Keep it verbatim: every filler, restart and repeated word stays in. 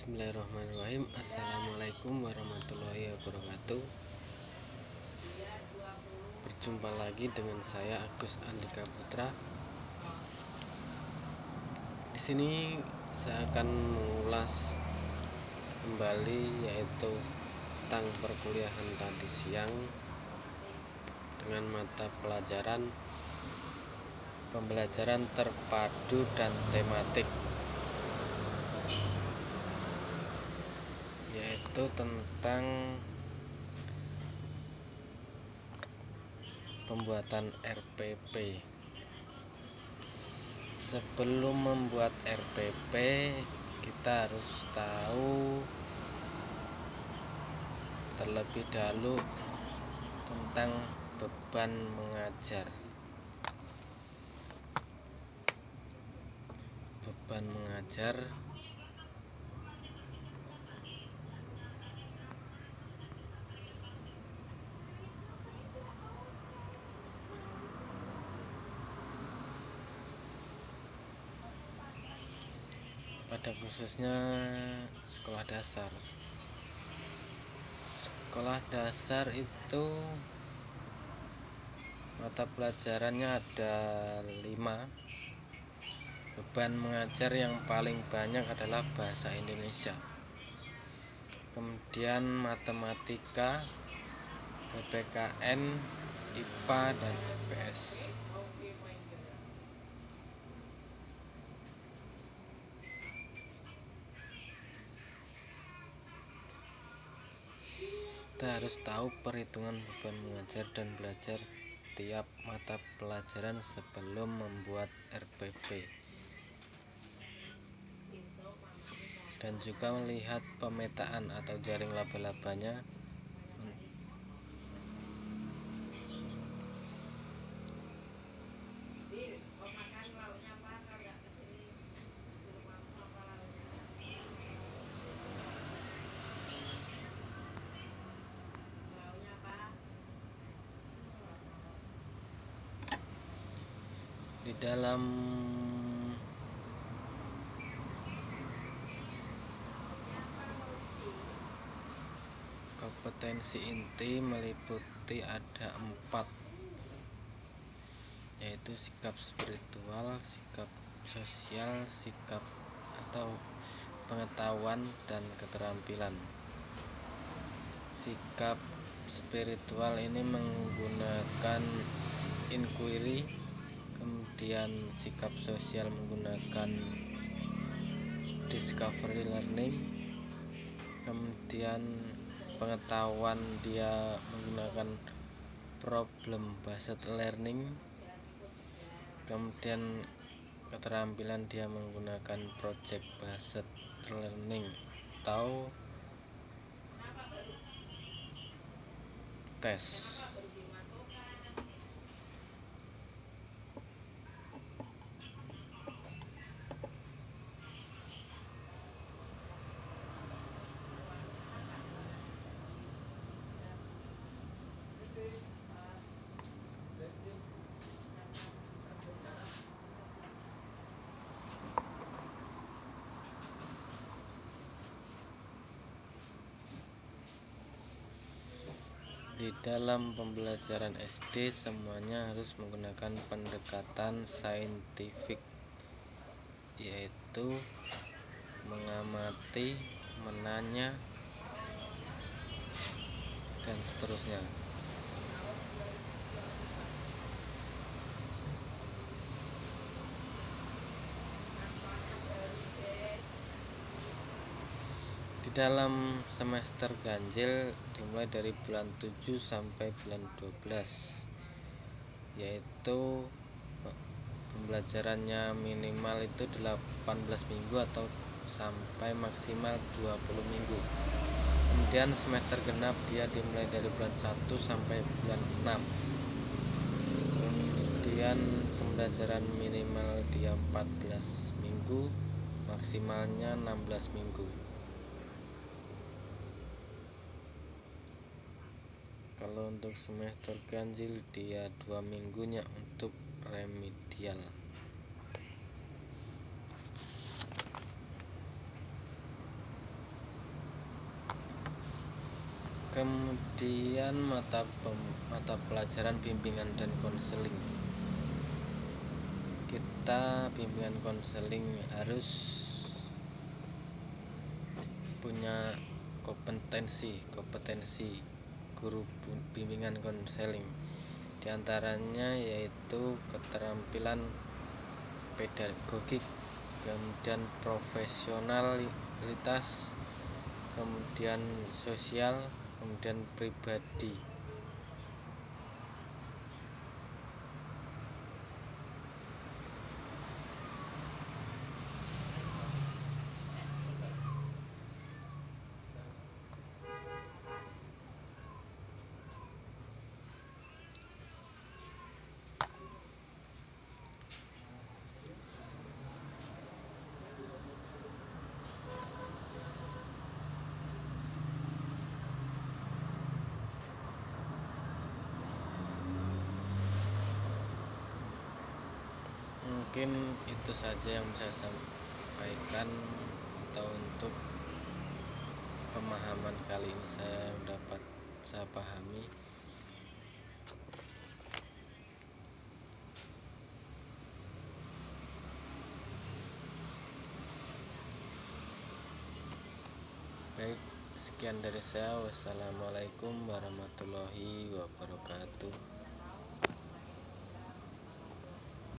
Bismillahirrahmanirrahim. Assalamualaikum warahmatullahi wabarakatuh. Berjumpa lagi dengan saya Agus Andika Putra. Di sini saya akan mengulas kembali yaitu tentang perkuliahan tadi siang dengan mata pelajaran pembelajaran terpadu dan tematik, yaitu tentang pembuatan R P P. Sebelum membuat R P P, kita harus tahu terlebih dahulu tentang beban mengajar. Beban mengajar pada khususnya sekolah dasar. Sekolah dasar itu mata pelajarannya ada lima. Beban mengajar yang paling banyak adalah bahasa Indonesia, kemudian matematika, P P K N, I P A, dan I P S. Kita harus tahu perhitungan beban mengajar dan belajar tiap mata pelajaran sebelum membuat R P P, dan juga melihat pemetaan atau jaring laba-labanya di dalam kompetensi inti meliputi ada empat, yaitu sikap spiritual, sikap sosial, sikap atau pengetahuan, dan keterampilan. Sikap spiritual ini menggunakan inquiry, kemudian sikap sosial menggunakan discovery learning, kemudian pengetahuan dia menggunakan problem based learning, kemudian keterampilan dia menggunakan project based learning atau tes. Di dalam pembelajaran S D semuanya harus menggunakan pendekatan saintifik, yaitu mengamati, menanya, dan seterusnya. Di dalam semester ganjil dimulai dari bulan tujuh sampai bulan dua belas, yaitu pembelajarannya minimal itu delapan belas minggu atau sampai maksimal dua puluh minggu. Kemudian semester genap dia dimulai dari bulan satu sampai bulan enam. Kemudian pembelajaran minimal dia empat belas minggu, maksimalnya enam belas minggu. Kalau untuk semester ganjil dia dua minggunya untuk remedial. Kemudian mata pem- mata pelajaran bimbingan dan konseling. Kita bimbingan konseling harus punya kompetensi kompetensi guru bimbingan konseling. Di antaranya yaitu keterampilan pedagogik, kemudian profesionalitas, kemudian sosial, kemudian pribadi. Mungkin itu saja yang bisa saya sampaikan atau untuk pemahaman kali ini saya yang dapat saya pahami. Baik, sekian dari saya. Wassalamualaikum warahmatullahi wabarakatuh.